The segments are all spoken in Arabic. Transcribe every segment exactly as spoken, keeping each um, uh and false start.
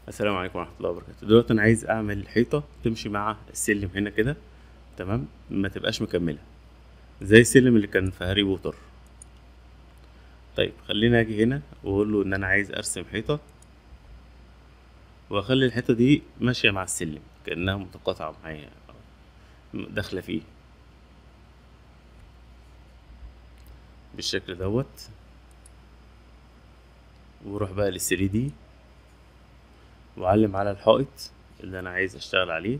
السلام عليكم ورحمة الله وبركاته. دلوقتي أنا عايز أعمل حيطة تمشي مع السلم هنا كده، تمام، ما تبقاش مكملة زي السلم اللي كان في هاري بوتر. طيب خليني أجي هنا وأقول له إن أنا عايز أرسم حيطة وأخلي الحيطة دي ماشية مع السلم كأنها متقاطعة معايا، داخلة فيه بالشكل دوت. وأروح بقى للثري دي وأعلم على الحائط اللي أنا عايز أشتغل عليه،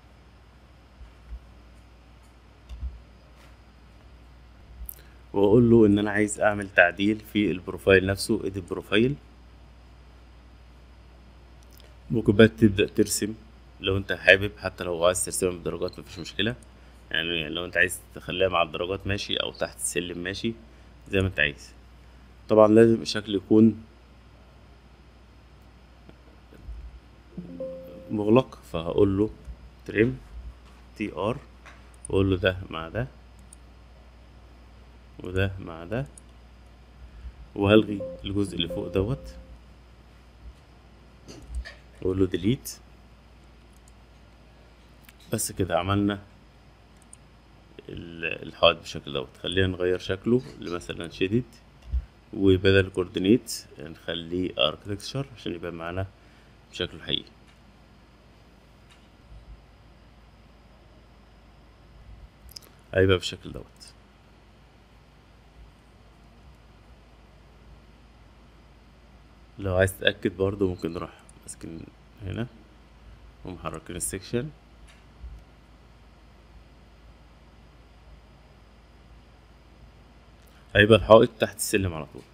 واقول له ان انا عايز اعمل تعديل في البروفايل نفسه، edit بروفايل. ممكن بقى تبدأ ترسم لو انت حابب، حتى لو عايز ترسمها بالدرجات مفيش مشكلة. يعني لو انت عايز تخليها مع الدرجات ماشي، او تحت السلم ماشي، زي ما انت عايز. طبعا لازم الشكل يكون مغلق، فهقول له تريم تي ار، واقول له ده مع ده وده مع ده، وهلغي الجزء اللي فوق دوت، واقول له ديليت. بس كده عملنا ال- الحائط بالشكل دوت. خلينا نغير شكله لمثلا شيدد، وبدل كوردينيت نخليه اركتكتشر عشان يبقى معانا بشكله الحقيقي. هيبقى بالشكل دوت. لو عايز تتأكد برضو ممكن نروح ماسكين هنا ومحركين السكشن، هيبقى الحائط تحت السلم على طول.